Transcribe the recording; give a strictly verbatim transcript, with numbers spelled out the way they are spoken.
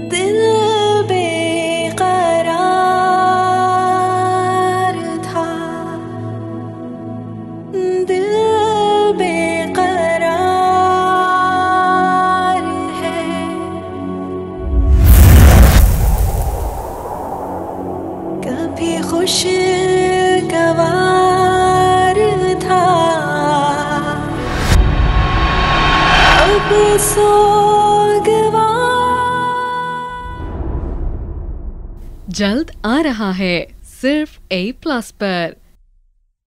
दिल बेकरार था, दिल बेकरार है। कभी खुशगवार था, अब जल्द आ रहा है सिर्फ ए प्लस पर।